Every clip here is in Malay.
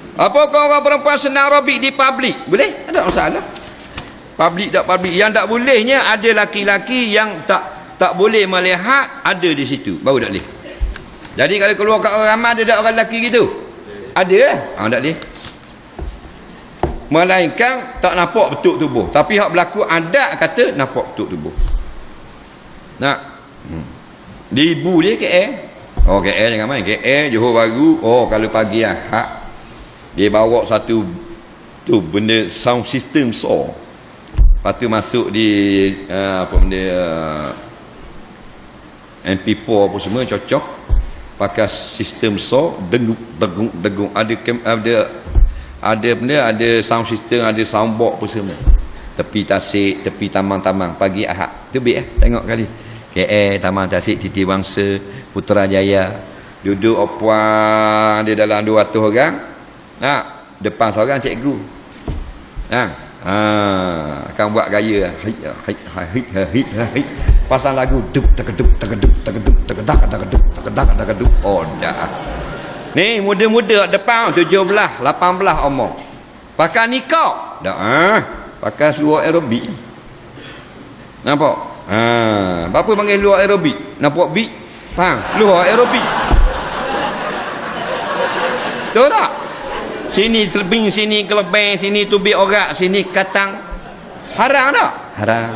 Apakah orang perempuan senang aerobik di publik? Boleh? Tak ada masalah. Publik tak publik. Yang tak bolehnya ada laki-laki yang tak boleh melihat ada di situ. Baru tak boleh. Jadi kalau keluar kat orang ramai ada tak orang lelaki gitu? Ada lah. Tak boleh. Melainkan tak nampak betul tubuh. Tapi hak berlaku adat kata nampak betul tubuh. Nak? Di ibu dia KL. Oh KL jangan main. KL Johor Bahru. Oh kalau pagi Ahad dia bawa satu tu benda sound system saw. Lepas tu masuk di apa benda MP4 apa semua cocok. Pakai sistem saw dengung ada benda, ada sound system, ada soundbox apa semua. Tepi Tasik, tepi Tamang-Tamang pagi Ahad. Tu baik tengok kali. KL Taman Tasik Titi Wangsa Putrajaya duduk puan dia dalam 200 orang. Depan seorang cikgu. Akan buat gaya. Pasang lagu duk takeduk. Oh dah. Ni muda-muda depan 17, 18 umur. Pakai nikah. Dah pakai seluar aerobik. Nampak? Berapa panggil luar aerobik? Nampak bik? Faham? Luar aerobik. Tahu tak? Sini selebing, sini kelebeng, sini tubik orak, sini katang. Haram tak? Haram.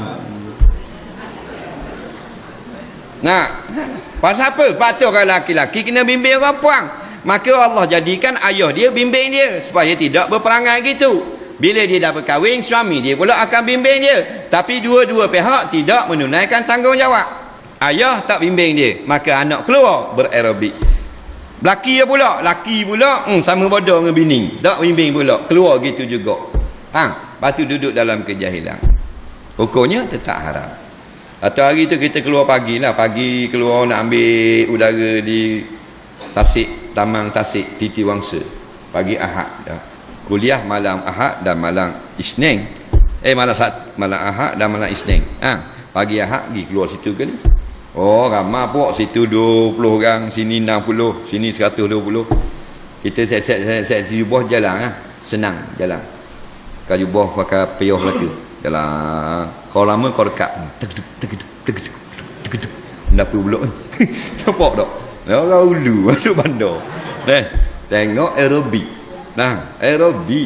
Pasal apa? Patut kalau laki-laki kena bimbing orang puang. Maka Allah jadikan ayah dia bimbing dia supaya tidak berperangai gitu. Bila dia dah berkahwin, suami dia pula akan bimbing dia. Tapi dua-dua pihak tidak menunaikan tanggungjawab. Ayah tak bimbing dia, maka anak keluar beraerobik. Laki pula sama bodoh dengan bini, tak bimbing pula, keluar gitu juga. Lepas tu duduk dalam kejahilan. Hukumnya tetap haram. Atau hari tu kita keluar pagi lah, pagi keluar nak ambil udara di Tasik, Tamang Tasik, Titi Wangsa. Pagi Ahad dah. Kuliah malam Ahad dan malam Isnin. Malam Ahad dan malam Isnin. Pagi Ahad pergi keluar situ ke ni. Oh ramai pok situ 20 orang, sini 60, sini 120. Kita set jubah jalan senang jalan. Kau jubah pakai payah belaka. Jalan. Kau lama kau dekat. Tegeduk. Dapur blok. Nampak tak? Orang ulu masuk bandar. Tengok aerobik. Aerobik.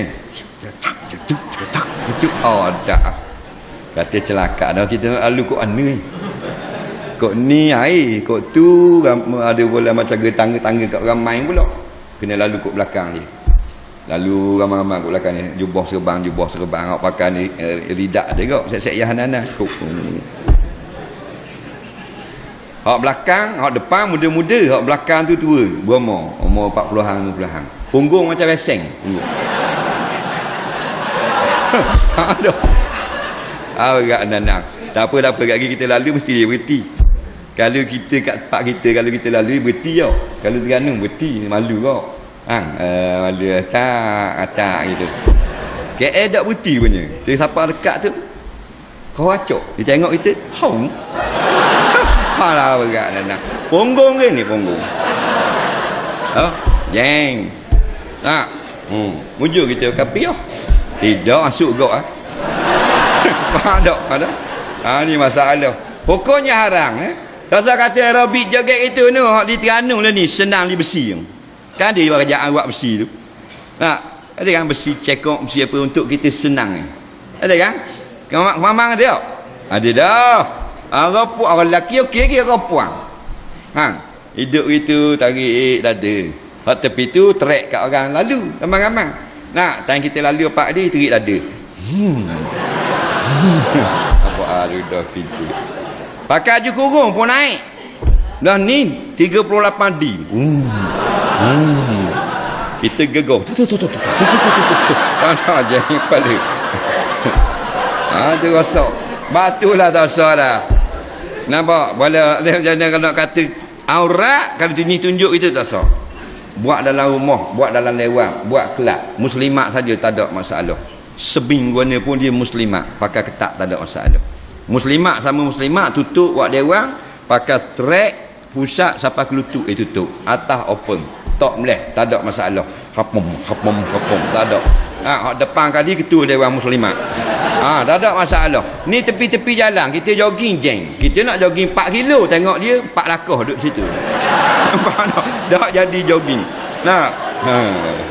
Oh dah. Kata celaka dah kita lalu kok ni. Kok ni kok tu ada bola macam tangga-tangga kat orang main pula. Kena lalu kok belakang dia. Lalu ramai-ramai kat belakang dia. Jubah serban. Awak pakai ni lidak dia kok. Set-set yahanana. Hak belakang, hak depan muda-muda, hak belakang tu tua, berumur 40-an, 50-an. Punggung macam beseng. Aduh. Agak nanang. Tak apa kat kita lalu mesti dia berhenti. Kalau kita kat tempat kita, kalau kita lalu berhenti tau. Kalau Terengganu berhenti, malu kau. Malu atak gitu. KL tak berhenti punya. Dia siapa dekat tu. Kau acok. Dia tengok kita, haung. Alah berat nanang. Punggung ke ni punggung. Jeng. Mujur kita kapiah. Tidak masuk gok Ada. Ni masalah. Pokoknya haram Tak usah kata aerobik joget itu ni, hak di Terengganu lah ni senang di besi. Kan ada kerjaan buat besi tu. Ada kan besi cekok, besi apa untuk kita senang ni. Ada kan? Mamang ada tak? Ada dah. Orang lelaki okey ke orang puang. Hidup itu tarik dada. Hak tepi tu trek kat orang lalu ramai-ramai. Time kita lalu pak dia terik dada. Apa dah pintu. Pakai je kurung pun naik. Dah ni 38D. Kita gegau. Tak je kepala. Tu rosak. Batulah tak usah dah. Nampak? Bila dia nak kata aurat, kalau tunjuk itu tak usah. Buat dalam rumah, buat dalam lewat, buat kelab. Muslimat saja tak ada masalah. Sebing guna pun dia muslimat, pakai ketat tak ada masalah. Muslimat sama muslimat tutup buat dewan, pakai track pusat sampai ke lutut tutup, atas open. tak boleh, tak ada masalah. Hapum, tak ada. Depan kali ketua Dewan Muslimat. Tak ada masalah. Ni tepi-tepi jalan kita jogging jeng. Kita nak jogging 4 kilo, tengok dia 4 lakah duduk situ. Tak jadi jogging. Nah.